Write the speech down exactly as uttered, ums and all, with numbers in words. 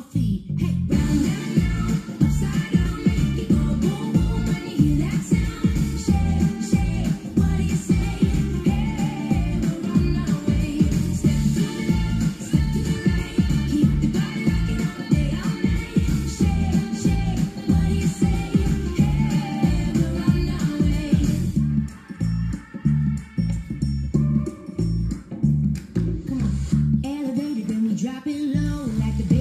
feet. Hey, round and round, upside down, make it go boom boom when you hear that sound. Shake, shake, what do you say? Hey, we're on our way. Step to the left, step to the right, keep the body rocking all day, all night. Shake, shake, what do you say? Hey, we're on our way. Come on, elevated, then we drop it low like the